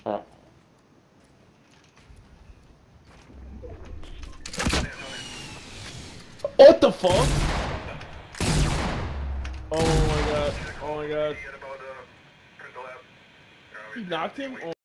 What the fuck? Oh my god. Oh my god. He knocked him? Oh